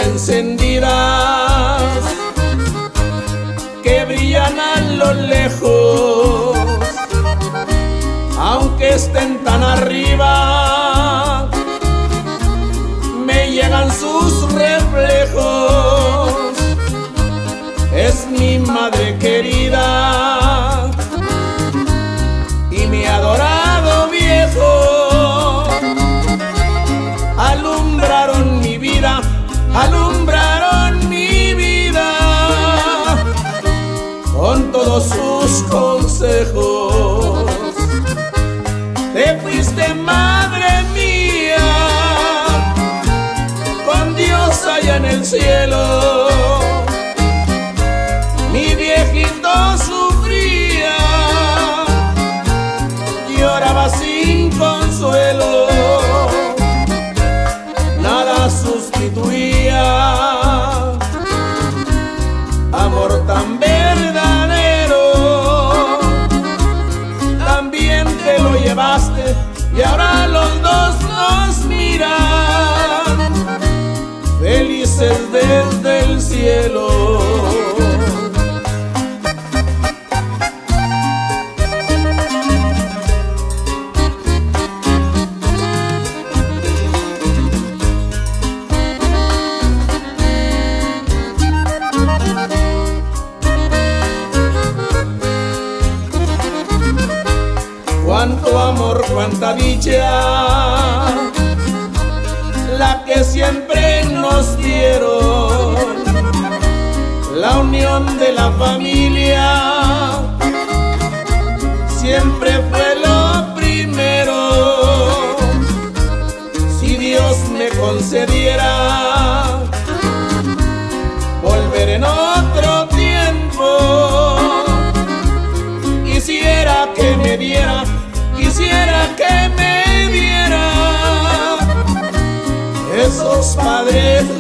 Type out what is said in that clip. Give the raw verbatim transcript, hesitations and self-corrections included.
encendidas que brillan a lo lejos, aunque estén tan arriba, me llegan sus reflejos. Es mi madre querida y mi adorado viejo. Alumbraron mi vida, alumbraron mi vida con todos sus consejos. Te fuiste, madre mía, con Dios allá en el cielo. Mi viejito sufría, lloraba sin consuelo. Nada sustituía amor tan verdadero. También te lo llevaste y ahora los dos nos miran felices desde el cielo. Cuánto amor, cuánta dicha, la que siempre nos dieron, la unión de la familia siempre fue lo primero. Si Dios me concediera volver en otro tiempo, quisiera que me diera, quisiera que me diera esos padres